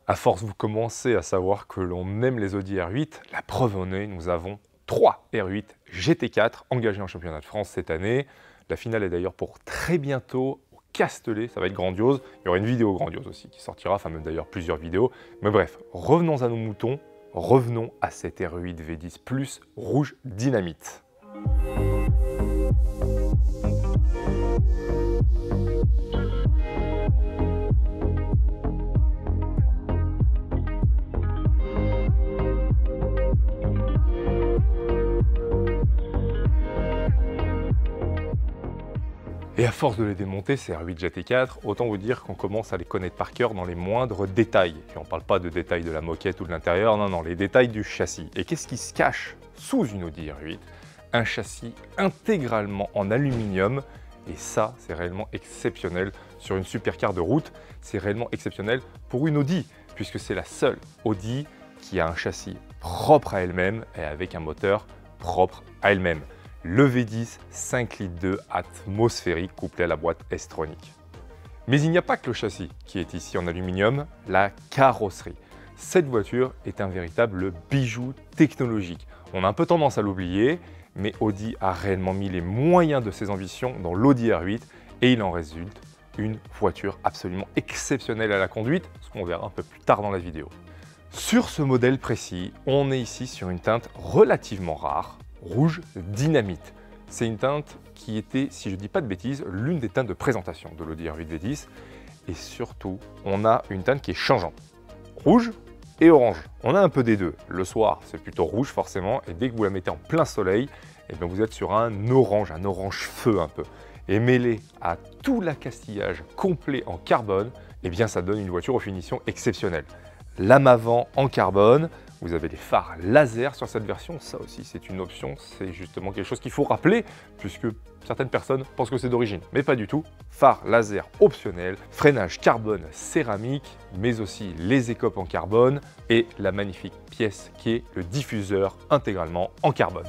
À force, vous commencez à savoir que l'on aime les Audi R8. La preuve en est, nous avons 3 R8 GT4 engagés en championnat de France cette année. La finale est d'ailleurs pour très bientôt au Castellet, ça va être grandiose. Il y aura une vidéo grandiose aussi qui sortira, enfin même d'ailleurs plusieurs vidéos. Mais bref, revenons à nos moutons, revenons à cette R8 V10 Plus rouge dynamite. Et à force de les démonter, ces R8 GT4, autant vous dire qu'on commence à les connaître par cœur dans les moindres détails. Et on ne parle pas de détails de la moquette ou de l'intérieur, non, non, les détails du châssis. Et qu'est-ce qui se cache sous une Audi R8? Un châssis intégralement en aluminium. Et ça, c'est réellement exceptionnel sur une supercar de route. C'est réellement exceptionnel pour une Audi, puisque c'est la seule Audi qui a un châssis propre à elle-même et avec un moteur propre à elle-même. Le V10 5 litres 2 atmosphérique couplé à la boîte S-Tronic. Mais il n'y a pas que le châssis qui est ici en aluminium, la carrosserie. Cette voiture est un véritable bijou technologique. On a un peu tendance à l'oublier, mais Audi a réellement mis les moyens de ses ambitions dans l'Audi R8 et il en résulte une voiture absolument exceptionnelle à la conduite, ce qu'on verra un peu plus tard dans la vidéo. Sur ce modèle précis, on est ici sur une teinte relativement rare, rouge dynamite. C'est une teinte qui était, si je ne dis pas de bêtises, l'une des teintes de présentation de l'Audi R8 V10. Et surtout, on a une teinte qui est changeante. Rouge et orange. On a un peu des deux. Le soir, c'est plutôt rouge forcément. Et dès que vous la mettez en plein soleil, eh bien, vous êtes sur un orange feu un peu. Et mêlé à tout l'accastillage complet en carbone, eh bien, ça donne une voiture aux finitions exceptionnelles. Lame avant en carbone, vous avez des phares laser sur cette version, ça aussi c'est une option, c'est justement quelque chose qu'il faut rappeler puisque certaines personnes pensent que c'est d'origine, mais pas du tout. Phare laser optionnel, freinage carbone céramique, mais aussi les écopes en carbone et la magnifique pièce qui est le diffuseur intégralement en carbone.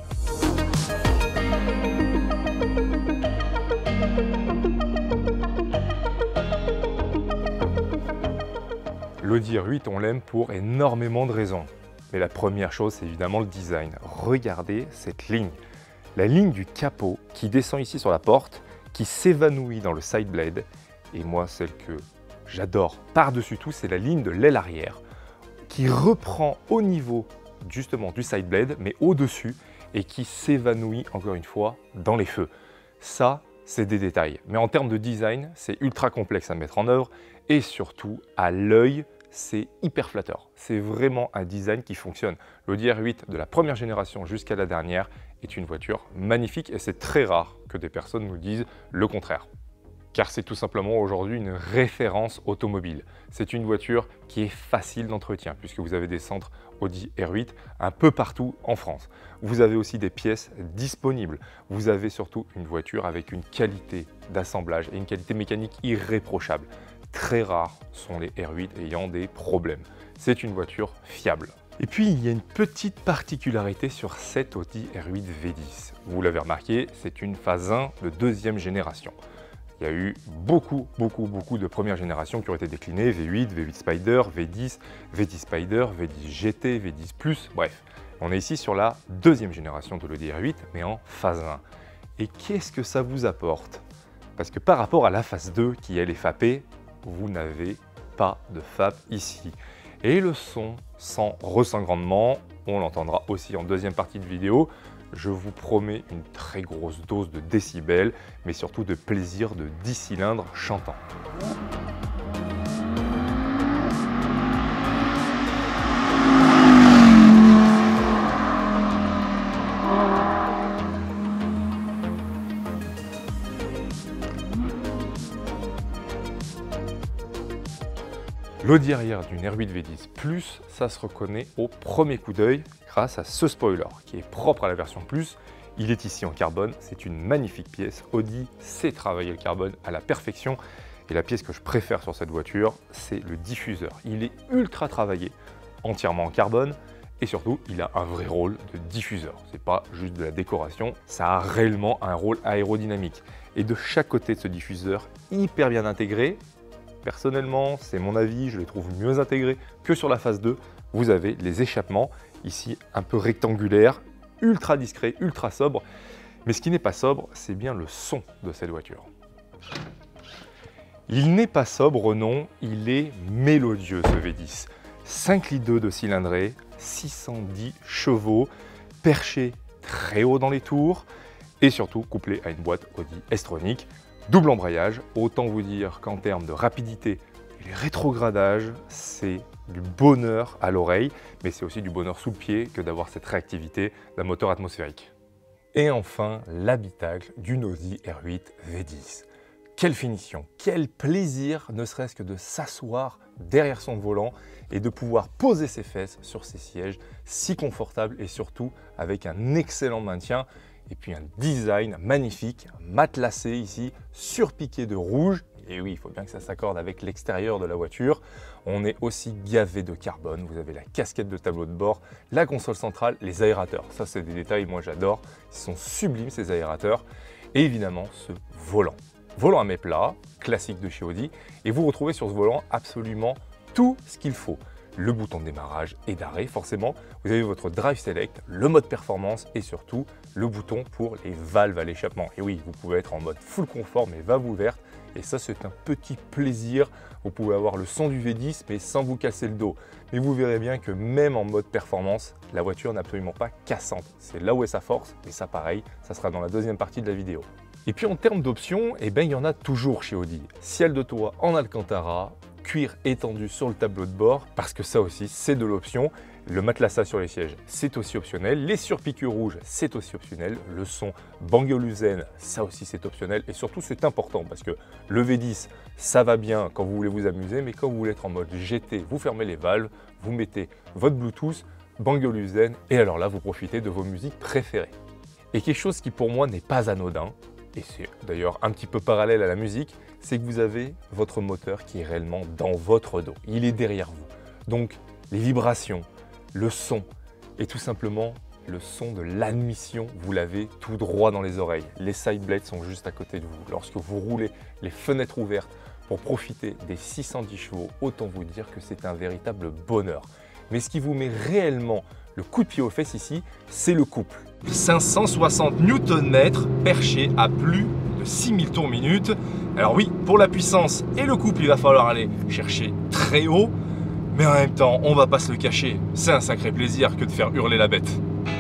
L'Audi R8, on l'aime pour énormément de raisons. Mais la première chose, c'est évidemment le design. Regardez cette ligne. La ligne du capot qui descend ici sur la porte, qui s'évanouit dans le side blade. Et moi, celle que j'adore par-dessus tout, c'est la ligne de l'aile arrière, qui reprend au niveau justement du side blade, mais au-dessus, et qui s'évanouit encore une fois dans les feux. Ça, c'est des détails. Mais en termes de design, c'est ultra complexe à mettre en œuvre. Et surtout, à l'œil, c'est hyper flatteur. C'est vraiment un design qui fonctionne. L'Audi R8 de la première génération jusqu'à la dernière est une voiture magnifique et c'est très rare que des personnes nous disent le contraire. Car c'est tout simplement aujourd'hui une référence automobile. C'est une voiture qui est facile d'entretien puisque vous avez des centres Audi R8 un peu partout en France. Vous avez aussi des pièces disponibles. Vous avez surtout une voiture avec une qualité d'assemblage et une qualité mécanique irréprochable. Très rares sont les R8 ayant des problèmes. C'est une voiture fiable. Et puis, il y a une petite particularité sur cette Audi R8 V10. Vous l'avez remarqué, c'est une phase 1 de deuxième génération. Il y a eu beaucoup de premières générations qui ont été déclinées, V8, V8 Spider, V10, V10 Spider, V10 GT, V10 Plus, bref. On est ici sur la deuxième génération de l'Audi R8, mais en phase 1. Et qu'est-ce que ça vous apporte? Parce que par rapport à la phase 2, qui elle est FAPée, vous n'avez pas de FAP ici. Et le son s'en ressent grandement, on l'entendra aussi en deuxième partie de vidéo. Je vous promets une très grosse dose de décibels, mais surtout de plaisir de 10 cylindres chantants. L'Audi arrière d'une R8 V10 Plus, ça se reconnaît au premier coup d'œil grâce à ce spoiler qui est propre à la version Plus. Il est ici en carbone, c'est une magnifique pièce. Audi sait travailler le carbone à la perfection et la pièce que je préfère sur cette voiture, c'est le diffuseur. Il est ultra travaillé, entièrement en carbone et surtout, il a un vrai rôle de diffuseur. C'est pas juste de la décoration, ça a réellement un rôle aérodynamique. Et de chaque côté de ce diffuseur, hyper bien intégré, Personnellement, c'est mon avis, je les trouve mieux intégrés que sur la phase 2. Vous avez les échappements, ici un peu rectangulaires, ultra discrets, ultra sobres. Mais ce qui n'est pas sobre, c'est bien le son de cette voiture. Il n'est pas sobre, non, il est mélodieux ce V10. 5,2 litres de cylindrée, 610 chevaux, perché très haut dans les tours et surtout couplé à une boîte Audi S-Tronic. Double embrayage, autant vous dire qu'en termes de rapidité et les rétrogradages, c'est du bonheur à l'oreille, mais c'est aussi du bonheur sous le pied que d'avoir cette réactivité d'un moteur atmosphérique. Et enfin, l'habitacle d'une Audi R8 V10. Quelle finition, quel plaisir, ne serait-ce que de s'asseoir derrière son volant et de pouvoir poser ses fesses sur ces sièges si confortables et surtout avec un excellent maintien et puis un design magnifique, matelassé ici, surpiqué de rouge. Et oui, il faut bien que ça s'accorde avec l'extérieur de la voiture. On est aussi gavé de carbone. Vous avez la casquette de tableau de bord, la console centrale, les aérateurs. Ça, c'est des détails, moi j'adore. Ils sont sublimes ces aérateurs. Et évidemment, ce volant. Volant à mes plats, classique de chez Audi. Et vous retrouvez sur ce volant absolument tout ce qu'il faut. Le bouton de démarrage et d'arrêt, forcément. Vous avez votre Drive Select, le mode performance et surtout le bouton pour les valves à l'échappement. Et oui, vous pouvez être en mode full confort mais valve ouverte. Et ça, c'est un petit plaisir. Vous pouvez avoir le son du V10 mais sans vous casser le dos. Mais vous verrez bien que même en mode performance, la voiture n'est absolument pas cassante. C'est là où est sa force. Et ça, pareil, ça sera dans la deuxième partie de la vidéo. Et puis en termes d'options, eh ben, il y en a toujours chez Audi. Ciel de toit en Alcantara, cuir étendu sur le tableau de bord, parce que ça aussi, c'est de l'option. Le matelassage sur les sièges, c'est aussi optionnel. Les surpiqûres rouges, c'est aussi optionnel. Le son Bang&Olufsen, ça aussi, c'est optionnel. Et surtout, c'est important, parce que le V10, ça va bien quand vous voulez vous amuser, mais quand vous voulez être en mode GT, vous fermez les valves, vous mettez votre Bluetooth, Bang&Olufsen, et alors là, vous profitez de vos musiques préférées. Et quelque chose qui, pour moi, n'est pas anodin, et c'est d'ailleurs un petit peu parallèle à la musique, c'est que vous avez votre moteur qui est réellement dans votre dos. Il est derrière vous. Donc, les vibrations, le son et tout simplement le son de l'admission, vous l'avez tout droit dans les oreilles. Les side blades sont juste à côté de vous. Lorsque vous roulez les fenêtres ouvertes pour profiter des 610 chevaux, autant vous dire que c'est un véritable bonheur. Mais ce qui vous met réellement le coup de pied aux fesses ici, c'est le couple. 560 Nm perché à plus de 6000 tours minute. Alors oui, pour la puissance et le couple, il va falloir aller chercher très haut. Mais en même temps, on va pas se le cacher, c'est un sacré plaisir que de faire hurler la bête.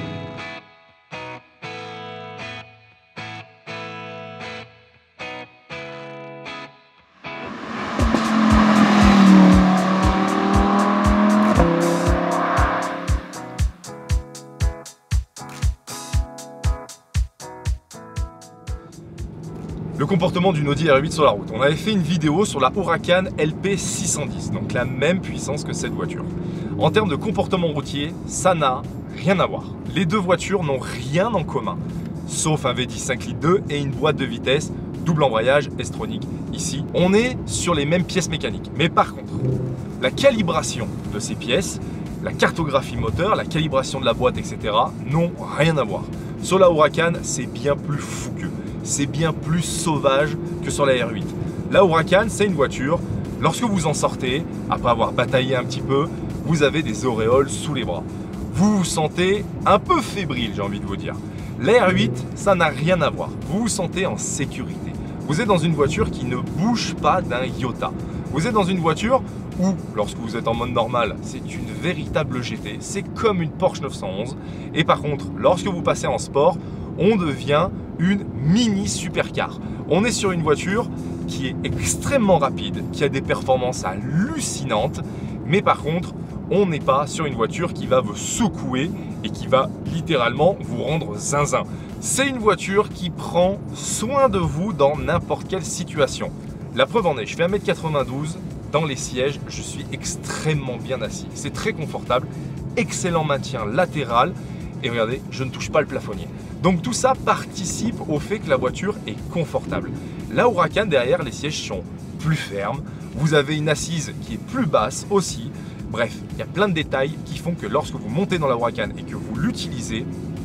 Le comportement d'une Audi R8 sur la route. On avait fait une vidéo sur la Huracan LP 610, donc la même puissance que cette voiture. En termes de comportement routier, ça n'a rien à voir. Les deux voitures n'ont rien en commun, sauf un V10 5,2 litres et une boîte de vitesse, double embrayage S-Tronic. Ici, on est sur les mêmes pièces mécaniques. Mais par contre, la calibration de ces pièces, la cartographie moteur, la calibration de la boîte, etc. n'ont rien à voir. Sur la Huracan, c'est bien plus fougueux. C'est bien plus sauvage que sur la R8. La Huracan, c'est une voiture, lorsque vous en sortez, après avoir bataillé un petit peu, vous avez des auréoles sous les bras. Vous vous sentez un peu fébrile, j'ai envie de vous dire. La R8, ça n'a rien à voir. Vous vous sentez en sécurité. Vous êtes dans une voiture qui ne bouge pas d'un iota. Vous êtes dans une voiture où, lorsque vous êtes en mode normal, c'est une véritable GT. C'est comme une Porsche 911. Et par contre, lorsque vous passez en sport, on devient une mini supercar. On est sur une voiture qui est extrêmement rapide, qui a des performances hallucinantes, mais par contre, on n'est pas sur une voiture qui va vous secouer et qui va littéralement vous rendre zinzin. C'est une voiture qui prend soin de vous dans n'importe quelle situation. La preuve en est, je fais 1m92, dans les sièges, je suis extrêmement bien assis. C'est très confortable, excellent maintien latéral, et regardez, je ne touche pas le plafonnier. Donc tout ça participe au fait que la voiture est confortable. La Huracan, derrière, les sièges sont plus fermes. Vous avez une assise qui est plus basse aussi. Bref, il y a plein de détails qui font que lorsque vous montez dans la Huracan et que vous l'utilisez,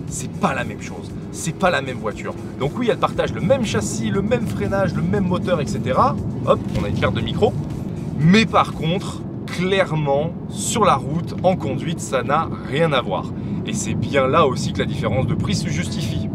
c'est pas la même chose, c'est pas la même voiture. Donc oui, elle partage le même châssis, le même freinage, le même moteur, etc. Hop, on a une carte de micro. Mais par contre, clairement, sur la route, en conduite, ça n'a rien à voir. Et c'est bien là aussi que la différence de prix se justifie.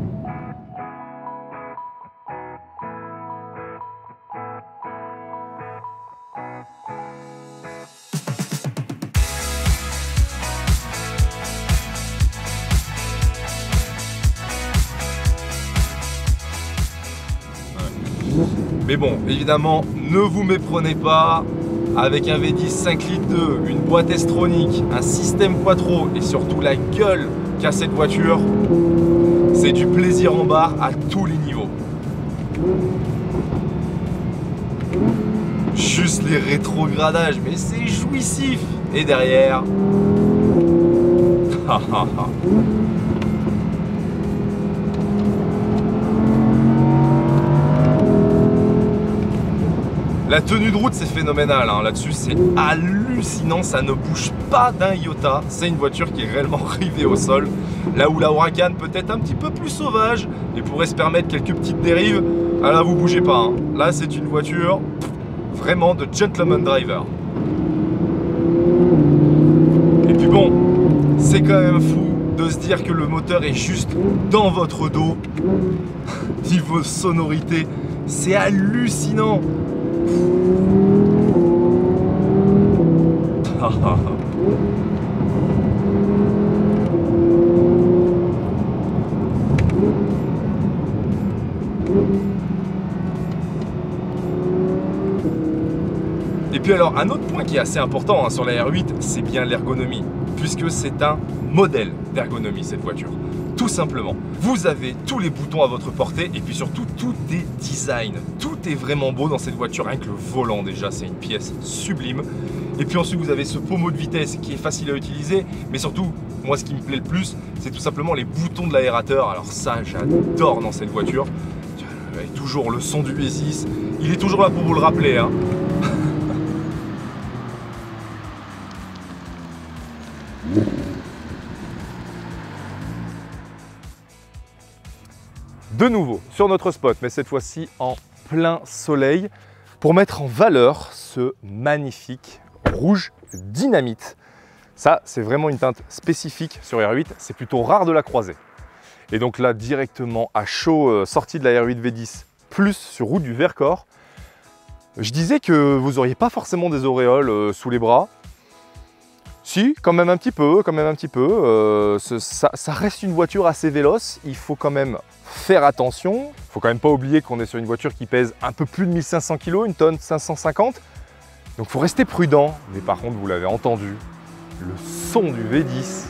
Mais bon, évidemment, ne vous méprenez pas. Avec un V10 5 litres 2, une boîte S-tronique, un système quattro et surtout la gueule qu'a cette voiture, c'est du plaisir en barre à tous les niveaux. Juste les rétrogradages, mais c'est jouissif. Et derrière... La tenue de route, c'est phénoménal, hein. Là-dessus, c'est hallucinant, ça ne bouge pas d'un iota. C'est une voiture qui est réellement rivée au sol. Là où la Huracan peut être un petit peu plus sauvage et pourrait se permettre quelques petites dérives, ah là, vous bougez pas, hein. Là, c'est une voiture vraiment de gentleman driver. Et puis bon, c'est quand même fou de se dire que le moteur est juste dans votre dos. Niveau sonorité, c'est hallucinant. Et puis alors, un autre point qui est assez important, hein, sur la R8, c'est bien l'ergonomie, puisque c'est un modèle d'ergonomie cette voiture. Tout simplement, vous avez tous les boutons à votre portée et puis surtout tout est design. Tout est vraiment beau dans cette voiture, rien que le volant déjà, c'est une pièce sublime. Et puis ensuite vous avez ce pommeau de vitesse qui est facile à utiliser, mais surtout, moi ce qui me plaît le plus, c'est tout simplement les boutons de l'aérateur. Alors ça, j'adore dans cette voiture. Avec toujours le son du V6, il est toujours là pour vous le rappeler, hein. De nouveau sur notre spot, mais cette fois-ci en plein soleil, pour mettre en valeur ce magnifique rouge dynamite. Ça, c'est vraiment une teinte spécifique sur R8, c'est plutôt rare de la croiser. Et donc là, directement à chaud, sortie de la R8 V10, plus sur route du Vercors, je disais que vous n'auriez pas forcément des auréoles sous les bras. Si, quand même un petit peu, ça reste une voiture assez véloce, il faut quand même faire attention. Il ne faut quand même pas oublier qu'on est sur une voiture qui pèse un peu plus de 1500 kg, une tonne 550. Donc il faut rester prudent. Mais par contre, vous l'avez entendu, le son du V10.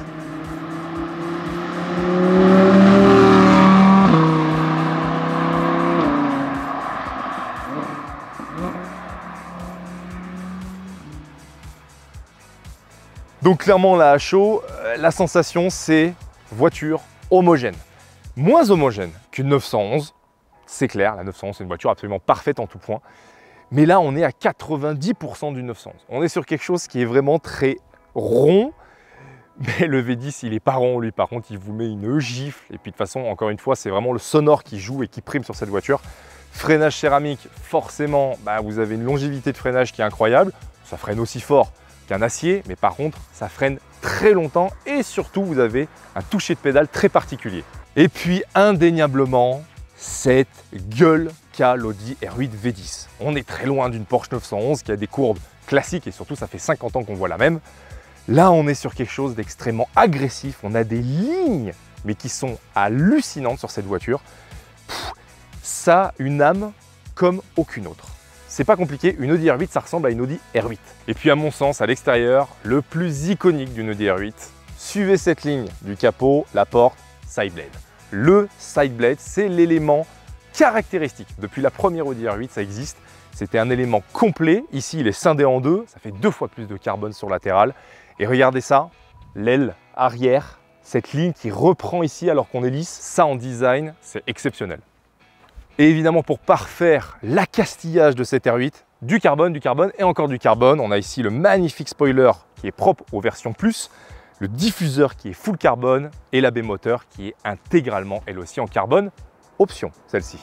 Donc clairement là à chaud, la sensation c'est voiture homogène. Moins homogène qu'une 911, c'est clair, la 911 c'est une voiture absolument parfaite en tout point. Mais là on est à 90% d'une 911. On est sur quelque chose qui est vraiment très rond. Mais le V10 il est pas rond lui, par contre il vous met une gifle. Et puis de toute façon, encore une fois, c'est vraiment le sonore qui joue et qui prime sur cette voiture. Freinage céramique, forcément, vous avez une longévité de freinage qui est incroyable. Ça freine aussi fort qu'un acier, mais par contre, ça freine très longtemps et surtout, vous avez un toucher de pédale très particulier. Et puis, indéniablement, cette gueule qu'a l'Audi R8 V10. On est très loin d'une Porsche 911 qui a des courbes classiques et surtout, ça fait 50 ans qu'on voit la même. Là, on est sur quelque chose d'extrêmement agressif. On a des lignes, mais qui sont hallucinantes sur cette voiture. Ça a une âme comme aucune autre. C'est pas compliqué, une Audi R8, ça ressemble à une Audi R8. Et puis à mon sens, à l'extérieur, le plus iconique d'une Audi R8, suivez cette ligne du capot, la porte, side blade. Le side blade, c'est l'élément caractéristique. Depuis la première Audi R8, ça existe. C'était un élément complet. Ici, il est scindé en deux. Ça fait 2 fois plus de carbone sur latéral. Et regardez ça, l'aile arrière, cette ligne qui reprend ici alors qu'on est lisse. Ça, en design, c'est exceptionnel. Et évidemment, pour parfaire l'accastillage de cette R8, du carbone et encore du carbone. On a ici le magnifique spoiler qui est propre aux versions plus, le diffuseur qui est full carbone et la baie moteur qui est intégralement elle aussi en carbone, option celle-ci.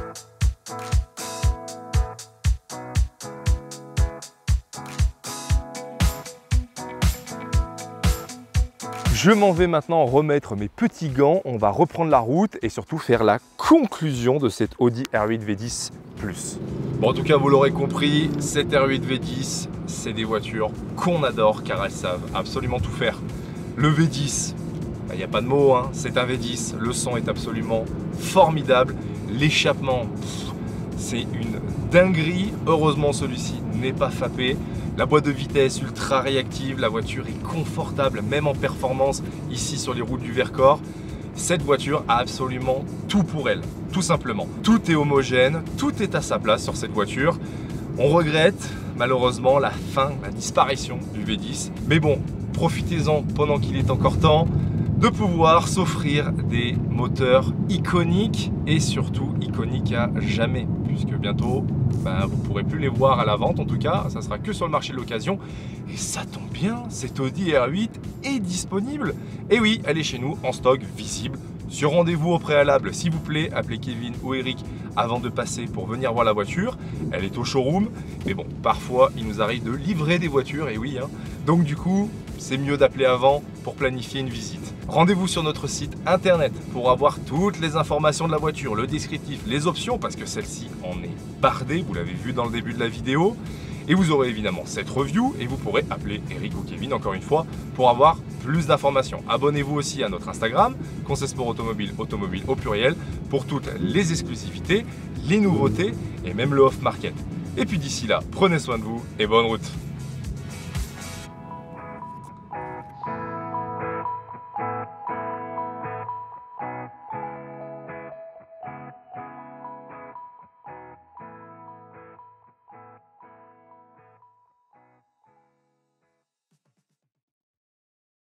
Je m'en vais maintenant remettre mes petits gants, on va reprendre la route et surtout faire la conclusion de cette Audi R8 V10 Plus. Bon, en tout cas, vous l'aurez compris, cette R8 V10, c'est des voitures qu'on adore car elles savent absolument tout faire. Le V10, il n'y a pas de mots, hein, c'est un V10, le son est absolument formidable, l'échappement, c'est une dinguerie, heureusement celui-ci n'est pas fappé. La boîte de vitesse ultra réactive, la voiture est confortable même en performance ici sur les routes du Vercors. Cette voiture a absolument tout pour elle, tout simplement. Tout est homogène, tout est à sa place sur cette voiture. On regrette malheureusement la disparition du V10. Mais bon, profitez-en pendant qu'il est encore temps de pouvoir s'offrir des moteurs iconiques et surtout iconiques à jamais. Puisque bientôt, vous ne pourrez plus les voir à la vente, en tout cas, ça sera que sur le marché de l'occasion. Et ça tombe bien, cette Audi R8 est disponible. Et oui, elle est chez nous, en stock, visible. Sur rendez-vous au préalable, s'il vous plaît, appelez Kevin ou Eric avant de passer pour venir voir la voiture. Elle est au showroom, mais bon, parfois, il nous arrive de livrer des voitures, et oui, hein. Donc du coup, c'est mieux d'appeler avant pour planifier une visite. Rendez-vous sur notre site internet pour avoir toutes les informations de la voiture, le descriptif, les options, parce que celle-ci en est bardée, vous l'avez vu dans le début de la vidéo. Et vous aurez évidemment cette review et vous pourrez appeler Eric ou Kevin encore une fois pour avoir plus d'informations. Abonnez-vous aussi à notre Instagram, Conseil Sport Automobile, automobile au pluriel, pour toutes les exclusivités, les nouveautés et même le off-market. Et puis d'ici là, prenez soin de vous et bonne route!